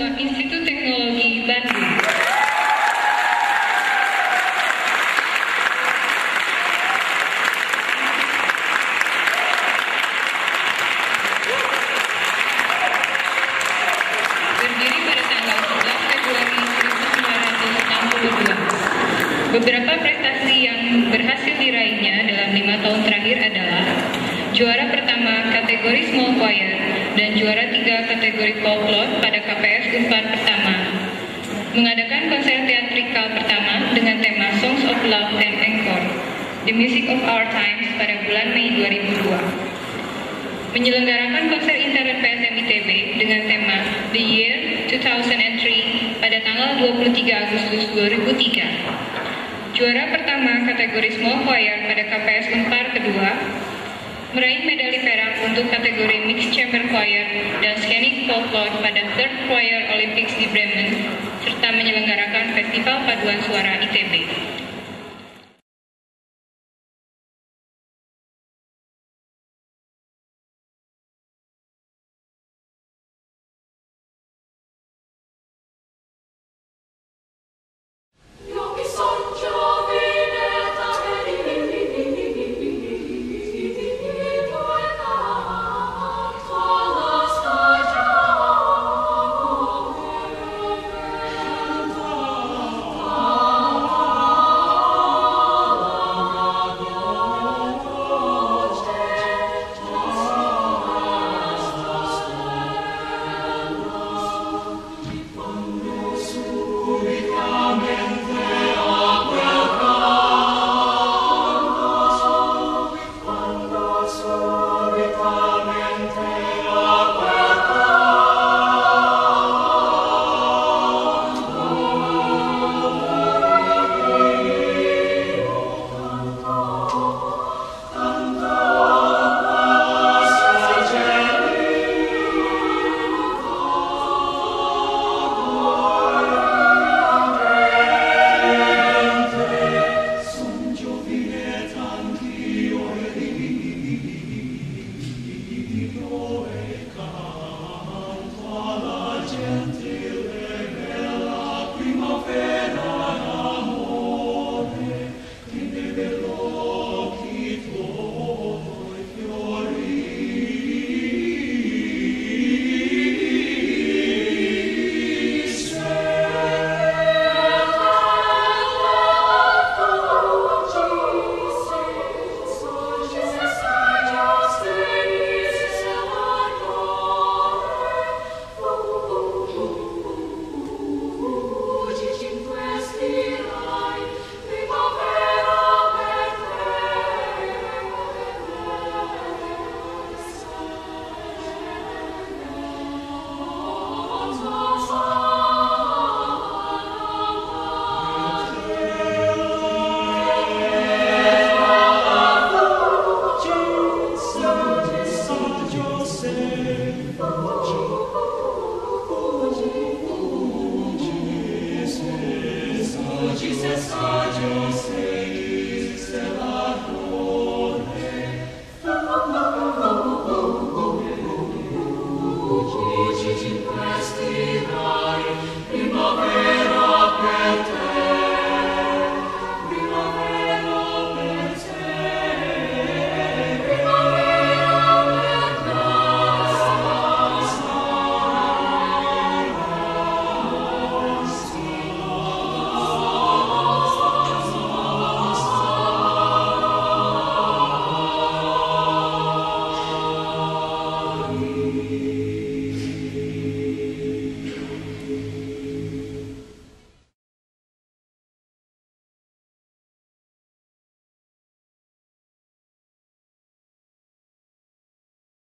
mahasiswa Institut Teknologi Bandung. Berdiri pada tanggal 11 Februari 1962. Beberapa prestasi yang berhasil diraihnya dalam 5 tahun terakhir adalah juara pertama kategori small choir dan juara 3 kategori folklore pada KPS Unpad pertama. Mengadakan konser teatrikal pertama dengan tema Songs of Love and Encore, The Music of Our Times pada bulan Mei 2002. Menyelenggarakan konser internet PSM ITB dengan tema The Year 2003 pada tanggal 23 Agustus 2003. Juara pertama kategori small choir pada KPS Unpar kedua. Meraih medali perak untuk kategori Mixed Chamber Choir dan Scenic Folklore pada Third Choir Olympics di Bremen, serta menyelenggarakan Festival Paduan Suara ITB.